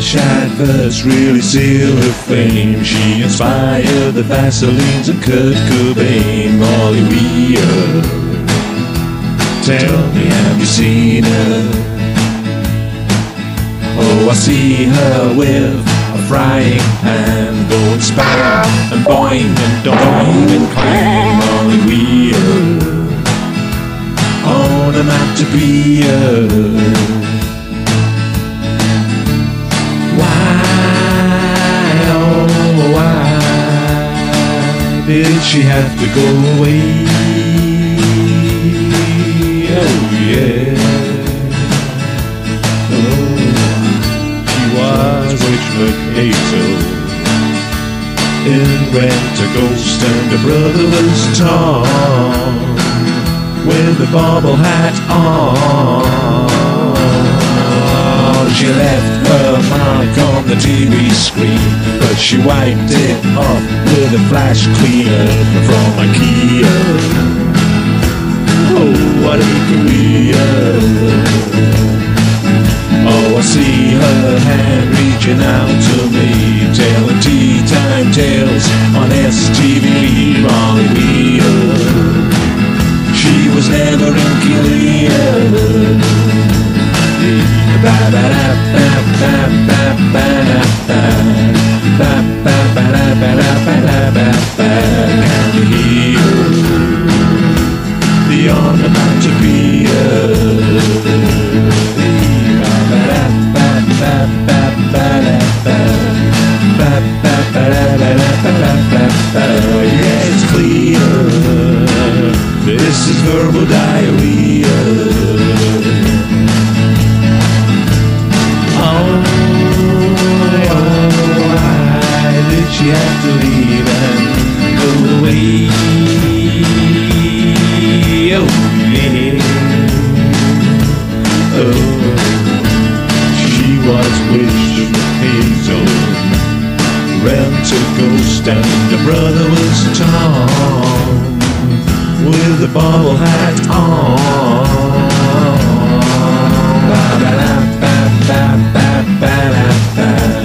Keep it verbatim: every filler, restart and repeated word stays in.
Flash adverts really seal her fame. She inspired the Vaselines and Kurt Cobain. Molly Weir, tell me, have you seen her? Oh, I see her with a frying pan, going spam and boing and doing and clang. Molly Weir, onomatopoeia. Why, oh why did she have to go away? Oh yeah. Oh, she was Witch Mercado in Rentaghost, and her brother was Tom with the bobble hat on. She left her mark on the T V screen, but she wiped it off with a flash cleaner from IKEA. Oh, what a career. Oh, I see her hand reaching out to me, telling tea time tales on S T V. Molly Weir, she was never in clear. Can you hear the onomatopoeia? Yeah, it's clear. This is verbal diarrhea. She had to leave and go away. Oh yeah. Oh, she was Witch Hazel, Rentaghost, and her brother was Tom with the bobble hat on. Ba ba da ba ba ba ba da ba.